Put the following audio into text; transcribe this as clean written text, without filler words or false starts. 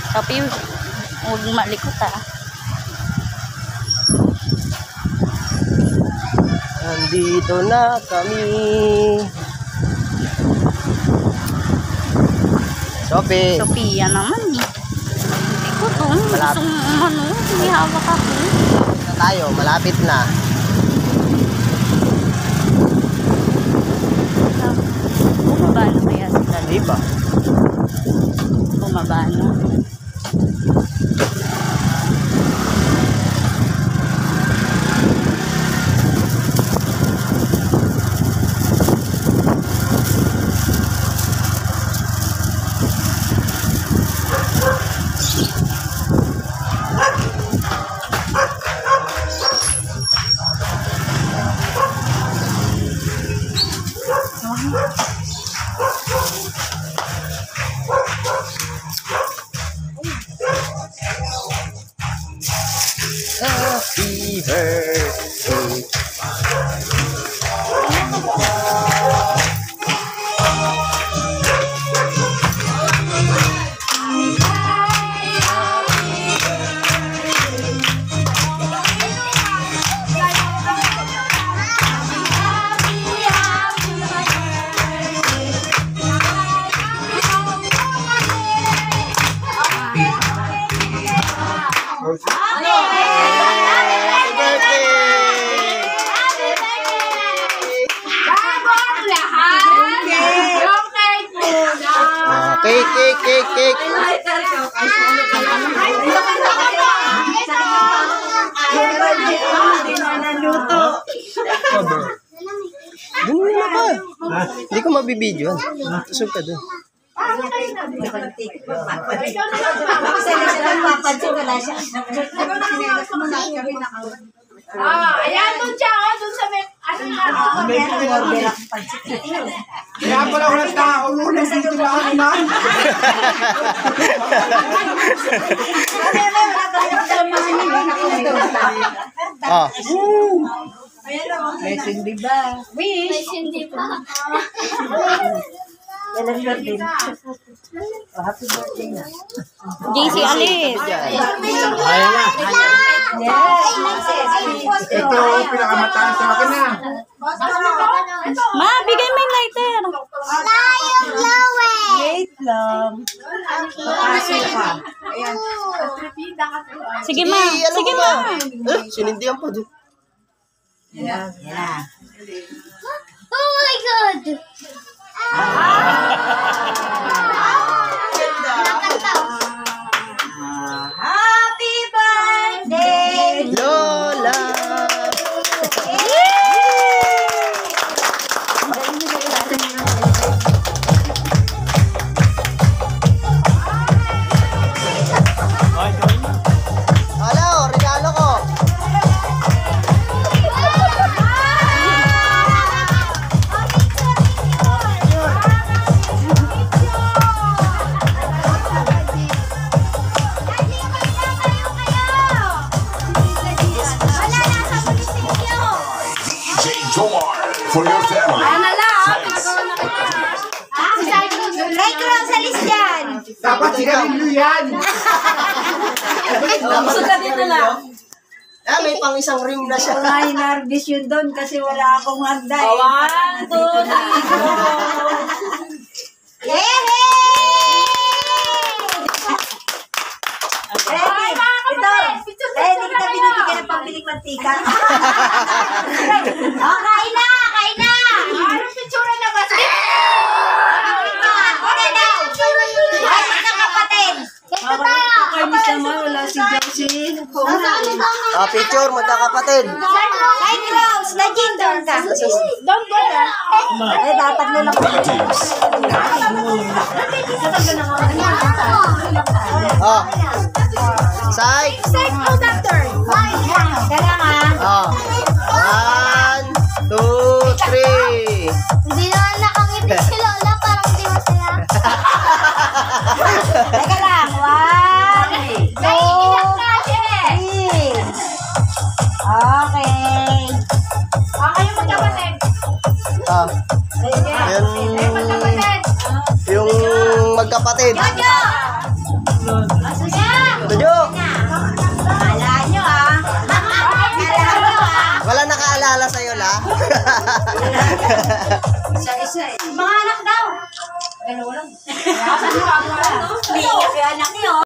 Tapi huwag malikot ah. Nandito na kami. Sophia naman eh. Hindi ko to. Gustong ano, hindi hawak ako. Na tayo, malapit na. Bumaba na kaya sila? Di ba? Bumaba na. Happy birthday. Cake. Dumi na ba? Hindi ko mabibidyo. Tusog ka doon. Ayan, doon siya. Doon sa may... Kaya pala walang tao. Ulo dito lang naman. May sindi ba? May sindi ba? Happy birthday na. JC Alice. Ito, pinakamataas sa akin na. Ma, bigay mo yung lighter. Wait lang. Sige ma. Sige ma. Sinindihan pa doon. Oh my God! Happy birthday! Lola! Hello, regalo ko. For your family. Ano lang? Kay Crown sa list yan. Dapat sigarilyo yan. Suka dito lang. May pang isang rim na siya. May nervous yun doon kasi wala akong handa eh. 1, 2, 3, 4. Ready? Ito. Ready kita binibigyan ng pambiling mantika. Oh, kain na! Kain na! Anong pitsura na ba? Okay na! Ay, mga kapatid! Ito tayo! Kainis naman, wala si Josie. Picture, magkakapatid. Hi, Klaus! Lagin doon ka. Don't go there. Eh, dapat mo lang. Psych. Psych mo, doctor. Kaya nga. 1, 2, 3. Hindi naman nakangiti si Lola, parang di masaya. Teka lang. 1, 2, 3. Okay. Kayo magkapatid. Yung magkapatid. Jojo! Tuyo! Kala nyo ah. Kala nyo ah. Wala nakaalala sa'yo, la? Isa-isa eh. Mga anak daw. Dalawa lang. May anak niyo.